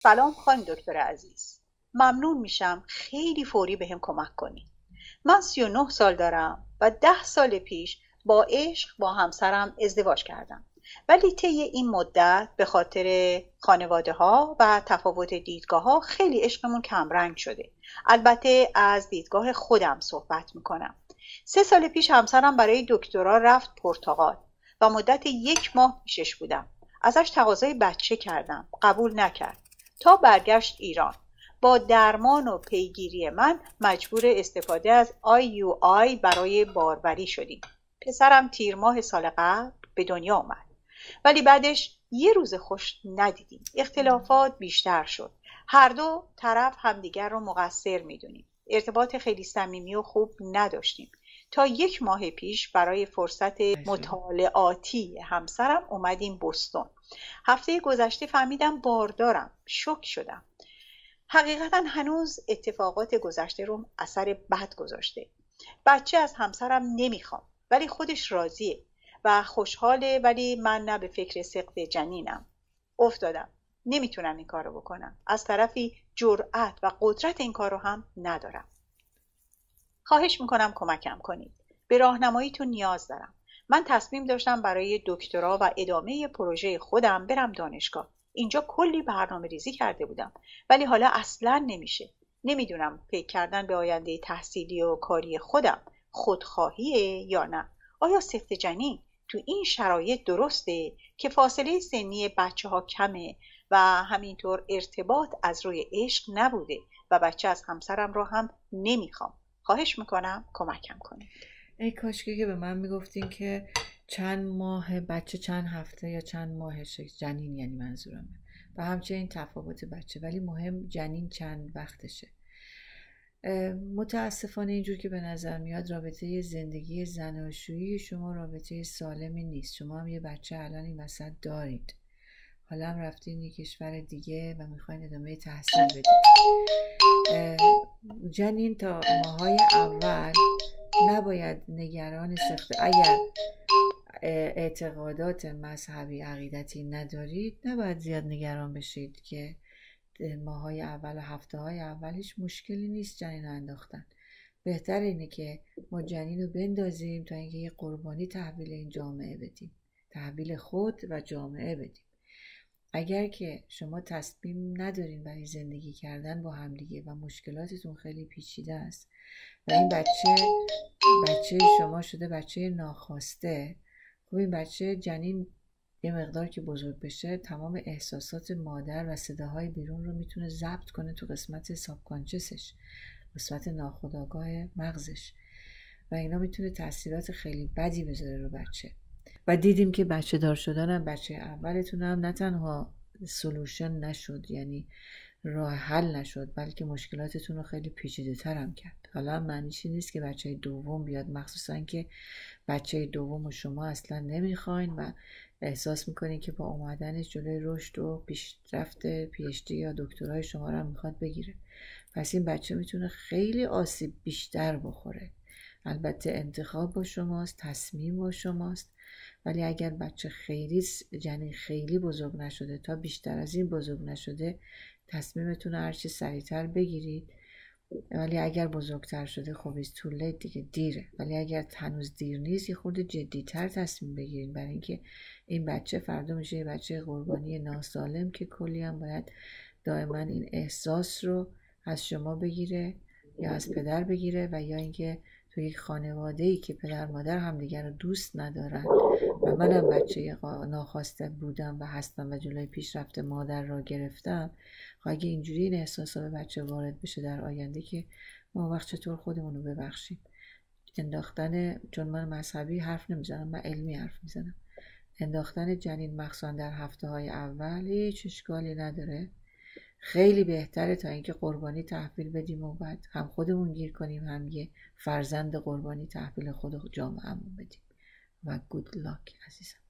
سلام خانم دکتر عزیز. ممنون میشم خیلی فوری بهم کمک کنی. من 39 سال دارم و 10 سال پیش با عشق با همسرم ازدواج کردم. ولی طی این مدت به خاطر خانواده ها و تفاوت دیدگاه ها خیلی عشقمون کمرنگ شده. البته از دیدگاه خودم صحبت میکنم. 3 سال پیش همسرم برای دکترا رفت پرتغال و مدت 1 ماه پیشش بودم. ازش تقاضای بچه کردم، قبول نکرد. تا برگشت ایران. با درمان و پیگیری من مجبور استفاده از IUI برای باروری شدیم. پسرم تیر ماه سال قبل به دنیا آمد. ولی بعدش یه روز خوش ندیدیم. اختلافات بیشتر شد. هر دو طرف همدیگر رو مقصر میدونیم. ارتباط خیلی صمیمی و خوب نداشتیم. تا 1 ماه پیش برای فرصت مطالعاتی همسرم اومدیم بوستون. هفته گذشته فهمیدم باردارم. شوک شدم. حقیقتا هنوز اتفاقات گذشته رو اثر بد گذاشته. بچه از همسرم نمیخوام ولی خودش راضیه و خوشحاله، ولی من نه به فکر سقط جنینم. افتادم. نمیتونم این کارو بکنم. از طرفی جرأت و قدرت این کارو هم ندارم. خواهش میکنم کمکم کنید. به راهنماییتون نیاز دارم. من تصمیم داشتم برای دکترا و ادامه پروژه خودم برم دانشگاه. اینجا کلی برنامه ریزی کرده بودم ولی حالا اصلا نمیشه. نمیدونم فکر کردن به آینده تحصیلی و کاری خودم خودخواهیه یا نه. آیا سقط جنین تو این شرایط درسته که فاصله سنی بچه ها کمه و همینطور ارتباط از روی عشق نبوده و بچه از همسرم رو هم نمیخوام. خواهش میکنم کمکم کنید. ای کاشکی که به من میگفتین که چند ماه بچه، چند هفته یا چند ماهشه جنین، یعنی منظورمه، و همچنین تفاوت بچه، ولی مهم جنین چند وقتشه. متاسفانه اینجور که به نظر میاد رابطه زندگی زناشویی شما رابطه سالمی نیست. شما هم یه بچه الان این وسط دارید، حالا هم رفتین یه کشور دیگه و میخواین ادامه تحصیل بدید. جنین تا ماهای اول نباید نگران سخت. اگر اعتقادات مذهبی عقیدتی ندارید نباید زیاد نگران بشید که ماهای اول و هفته های اول هیچ مشکلی نیست جنین انداختن. بهتر اینه که ما جنین رو بندازیم تا اینکه یه قربانی تحویل این جامعه بدیم، تحویل خود و جامعه بدیم. اگر که شما تصمیم ندارین برای زندگی کردن با همدیگه و مشکلاتتون خیلی پیچیده است و این بچه شما شده بچه ناخواسته، خب این بچه جنین یه مقدار که بزرگ بشه تمام احساسات مادر و صداهای بیرون رو میتونه ضبط کنه تو قسمت سابکانچسش، قسمت ناخودآگاه مغزش، و اینا میتونه تاثیرات خیلی بدی بذاره رو بچه. و دیدیم که بچه دار شدنم بچه اولتون هم نه تنها سولوشن نشد، یعنی راه حل نشد، بلکه مشکلاتتون رو خیلی پیچیده تر هم کرد. حالا معنیش نیست که بچه دوم بیاد، مخصوصا که بچه دوم شما اصلا نمیخواین و احساس میکنین که با اومدنش جلوی رشد و پیشرفت PhD یا دکترای شما رو هم میخواد بگیره. پس این بچه میتونه خیلی آسیب بیشتر بخوره. البته انتخاب با شماست، تصمیم با شماست، ولی اگر بچه جنین خیلی بزرگ نشده، تا بیشتر از این بزرگ نشده، تصمیمتون رو هرچی سریعتر بگیرید. ولی اگر بزرگتر شده خب it's too late دیگه، دیره. ولی اگر هنوز دیر نیست یه خورده جدیتر تصمیم بگیرید، برای اینکه این بچه فردا میشه یه بچه قربانی ناسالم که کلی هم باید دائما این احساس رو از شما بگیره یا از پدر بگیره، و یا اینکه تو یک خانواده‌ای که پدر مادر همدیگر رو دوست ندارن و منم بچه ناخواسته بودم و هستم و جلوی پیشرفت مادر را گرفتم، اگه اینجوری این احساسا به بچه وارد بشه در آینده که ما وقت چطور خودمون رو ببخشیم. انداختن، چون من مذهبی حرف نمیزنم، من علمی حرف میزنم، انداختن جنین مخصوصا در هفته های اول هیچ اشکالی نداره. خیلی بهتره تا اینکه قربانی تحویل بدیم و بعد هم خودمون گیر کنیم هم یه فرزند قربانی تحویل خود جامعه‌مون بدیم. و good luck عزیزم.